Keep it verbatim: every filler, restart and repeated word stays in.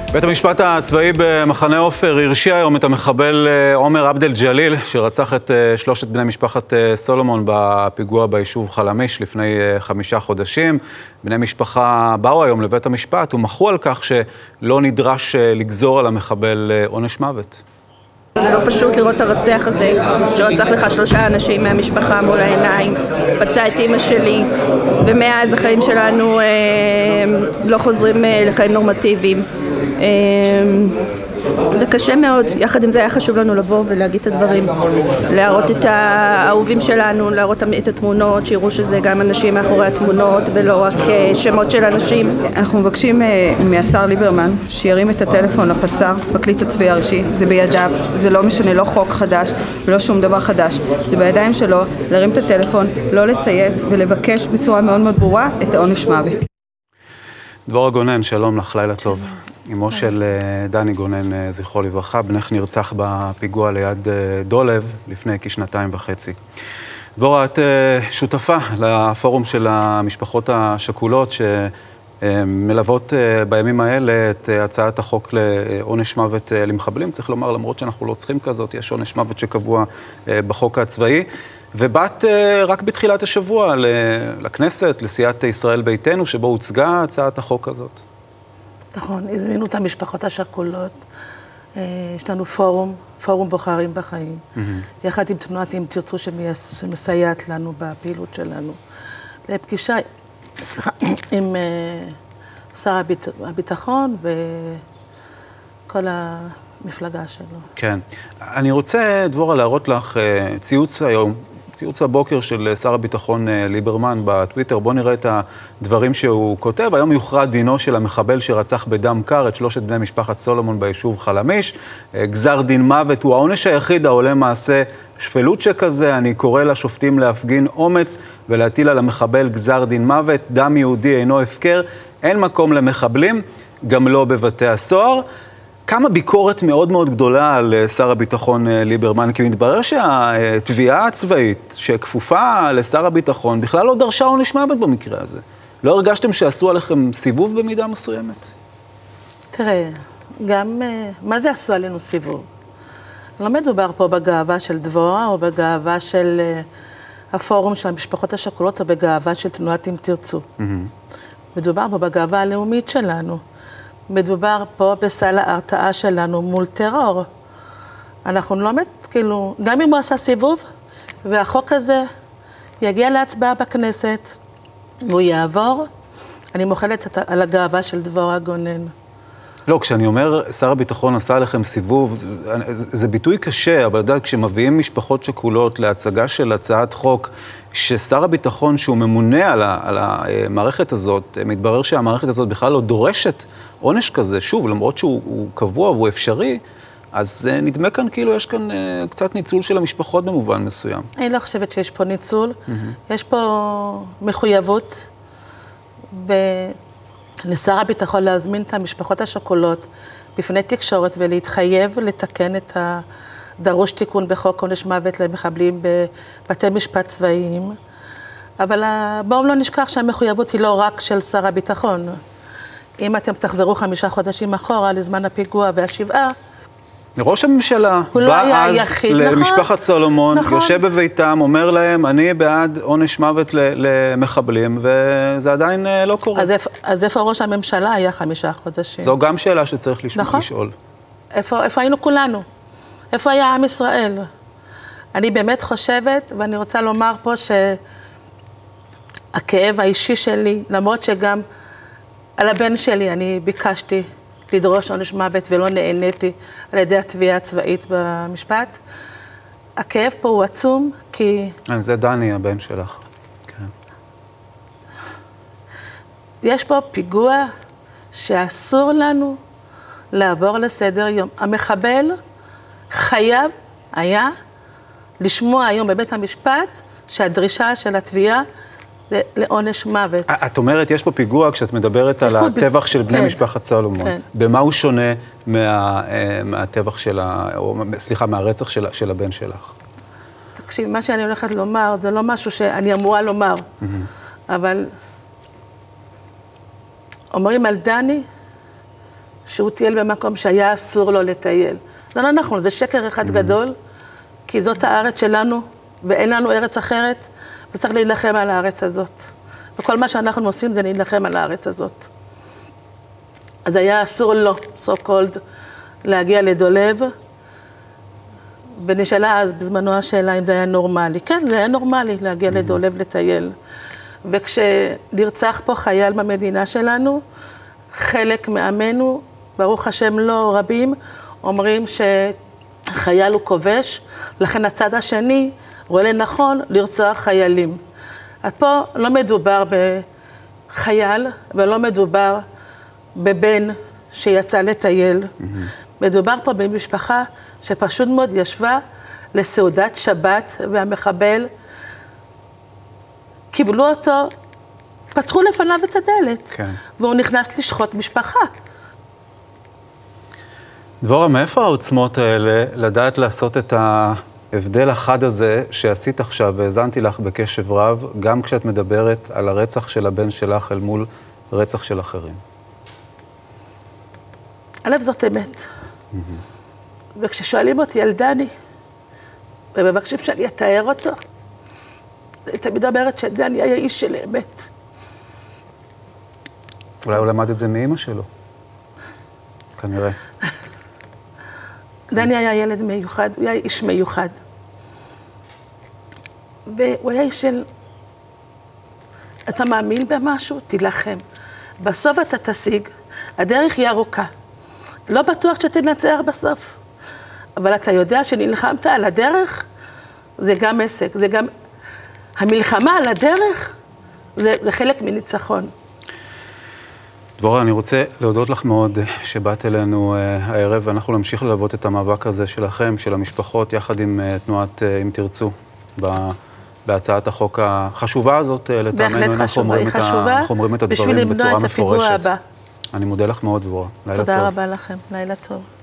בית המשפט הצבאי במחנה עופר הרשיע היום את המחבל עומר עבד אל-ג'ליל, שרצח את שלושת בני משפחת סולומון בפיגוע ביישוב חלמיש לפני חמישה חודשים. בני משפחה באו היום לבית המשפט ומחו על כך שלא נדרש לגזור על המחבל עונש מוות. זה לא פשוט לראות את הרצח הזה, שרצח לך שלושה אנשים מהמשפחה מול העיניים, פצע את אמא שלי, ומאז החיים שלנו אה, לא חוזרים אה, לחיים נורמטיביים. אה, זה קשה מאוד, יחד עם זה היה חשוב לנו לבוא ולהגיד את הדברים, להראות את האהובים שלנו, להראות את התמונות, שיראו שזה גם אנשים מאחורי התמונות ולא רק שמות של אנשים. אנחנו מבקשים מהשר ליברמן שירים את הטלפון לפצ"ר, פרקליט הצבאי הראשי, זה בידיו, זה לא משנה, לא חוק חדש ולא שום דבר חדש, זה בידיים שלו להרים את הטלפון, לא לצייץ ולבקש בצורה מאוד מאוד ברורה את העונש מוות. דבורה גונן, שלום לך, לילה טוב. אמו של דני גונן, זכרו לברכה, בנך נרצח בפיגוע ליד דולב לפני כשנתיים וחצי. דבורה, את שותפה לפורום של המשפחות השכולות שמלוות בימים האלה את הצעת החוק לעונש מוות למחבלים. צריך לומר, למרות שאנחנו לא צריכים כזאת, יש עונש מוות שקבוע בחוק הצבאי. ובאת רק בתחילת השבוע לכנסת, לסיעת ישראל ביתנו, שבו הוצגה הצעת החוק הזאת. נכון, הזמינו את המשפחות השכולות, יש לנו פורום, פורום בוחרים בחיים, mm-hmm. יחד עם תנועת אם תרצו שמסייעת לנו בפעילות שלנו, לפגישה, סליחה, עם שר הביט, הביטחון וכל המפלגה שלו. כן. אני רוצה, דבורה, להראות לך ציוץ היום, ציוץ הבוקר של שר הביטחון ליברמן בטוויטר. בוא נראה את הדברים שהוא כותב. היום יוכרע דינו של המחבל שרצח בדם קר את שלושת בני משפחת סולומון ביישוב חלמיש. גזר דין מוות הוא העונש היחיד העולה מעשה שפלות שכזה. אני קורא לשופטים להפגין אומץ ולהטיל על המחבל גזר דין מוות. דם יהודי אינו הפקר. אין מקום למחבלים, גם לא בבתי הסוהר. כמה ביקורת מאוד מאוד גדולה על שר הביטחון ליברמן, כי מתברר שהתביעה הצבאית שכפופה לשר הביטחון בכלל לא דרשה עונש מוות במקרה הזה. לא הרגשתם שעשו עליכם סיבוב במידה מסוימת? תראה, גם, מה זה עשו עלינו סיבוב? לא מדובר פה בגאווה של דבורה או בגאווה של הפורום של המשפחות השכולות או בגאווה של תנועת אם תרצו. Mm-hmm. מדובר פה בגאווה הלאומית שלנו. מדובר פה בסל ההרתעה שלנו מול טרור. אנחנו לא מת, כאילו, גם אם הוא עשה סיבוב, והחוק הזה יגיע להצבעה בכנסת, והוא יעבור, אני מוחלת על הגאווה של דבורה גונן. לא, כשאני אומר, שר הביטחון עשה עליכם סיבוב, זה, זה ביטוי קשה, אבל יודעת, כשמביאים משפחות שכולות להצגה של הצעת חוק, ששר הביטחון שהוא ממונה על, ה, על המערכת הזאת, מתברר שהמערכת הזאת בכלל לא דורשת עונש כזה, שוב, למרות שהוא קבוע והוא אפשרי, אז נדמה כאן כאילו יש כאן קצת ניצול של המשפחות במובן מסוים. אני לא חושבת שיש פה ניצול, mm-hmm. יש פה מחויבות, ולשר הביטחון להזמין את המשפחות השכולות בפני תקשורת ולהתחייב לתקן את הדרוש תיקון בחוק עונש מוות למחבלים בבתי משפט צבאיים, אבל בואו לא נשכח שהמחויבות היא לא רק של שר הביטחון. אם אתם תחזרו חמישה חודשים אחורה לזמן הפיגוע והשבעה, ראש הממשלה בא אז למשפחת סולומון, יושב בביתם, אומר להם, אני בעד עונש מוות למחבלים, וזה עדיין לא קורה. אז איפה ראש הממשלה היה חמישה חודשים? זו גם שאלה שצריך לשאול. איפה היינו כולנו? איפה היה עם ישראל? אני באמת חושבת, ואני רוצה לומר פה שהכאב האישי שלי, למרות שגם על הבן שלי אני ביקשתי לדרוש עונש מוות ולא נהניתי על ידי התביעה הצבאית במשפט. הכאב פה הוא עצום כי... זה דני, הבן שלך. כן. יש פה פיגוע שאסור לנו לעבור לסדר יום. המחבל חייב היה לשמוע היום בבית המשפט שהדרישה של התביעה זה לעונש מוות. את אומרת, יש פה פיגוע כשאת מדברת על הטבח של בני משפחת סולומון. במה הוא שונה מהטבח של ה... סליחה, מהרצח של הבן שלך? תקשיב, מה שאני הולכת לומר, זה לא משהו שאני אמורה לומר, אבל אומרים על דני שהוא טייל במקום שהיה אסור לו לטייל. זה לא נכון, זה שקר אחד גדול, כי זאת הארץ שלנו, ואין לנו ארץ אחרת, וצריך להילחם על הארץ הזאת. וכל מה שאנחנו עושים זה להילחם על הארץ הזאת. אז היה אסור לו, so called, להגיע לדולב, ונשאלה אז בזמנו השאלה אם זה היה נורמלי. כן, זה היה נורמלי להגיע לדולב לטייל. וכשנרצח פה חייל במדינה שלנו, חלק מעמנו, ברוך השם לא רבים, אומרים שחייל הוא כובש, לכן הצד השני רואה לנכון לרצוח חיילים. אז פה לא מדובר בחייל, ולא מדובר בבן שיצא לטייל. Mm-hmm. מדובר פה במשפחה שפשוט מאוד ישבה לסעודת שבת, והמחבל קיבלו אותו, פתחו לפניו את הדלת, כן. והוא נכנס לשחוט משפחה. דבורה, מאיפה העוצמות האלה לדעת לעשות את ההבדל החד הזה שעשית עכשיו, והזנתי לך בקשב רב, גם כשאת מדברת על הרצח של הבן שלך אל מול רצח של אחרים? הלב זאת אמת. Mm-hmm. וכששואלים אותי על דני, ומבקשים שאני אתאר אותו, אני תמיד אומרת שדני היה איש של אמת. אולי הוא למד את זה מאמא שלו. כנראה. דני היה ילד מיוחד, הוא היה איש מיוחד. והוא היה איש של... אתה מאמין במשהו? תילחם. בסוף אתה תשיג, הדרך היא ארוכה. לא בטוח שתנצח בסוף. אבל אתה יודע שנלחמת על הדרך, זה גם עסק, זה גם... המלחמה על הדרך, זה, זה חלק מניצחון. דבורה, אני רוצה להודות לך מאוד שבאת אלינו uh, הערב, ואנחנו נמשיך ללוות את המאבק הזה שלכם, של המשפחות, יחד עם uh, תנועת uh, אם תרצו, בהצעת החוק החשובה הזאת, לטעמנו. בהחלט חשובה, היא חשובה, בשביל למנוע את הפיגוע הבא. אני מודה לך מאוד, דבורה. לילה טוב. תודה רבה לכם, לילה טוב.